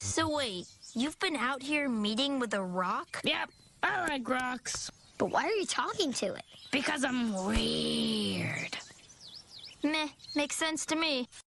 So wait, you've been out here meeting with a rock? Yep, I like rocks. But why are you talking to it? Because I'm weird. Meh, makes sense to me.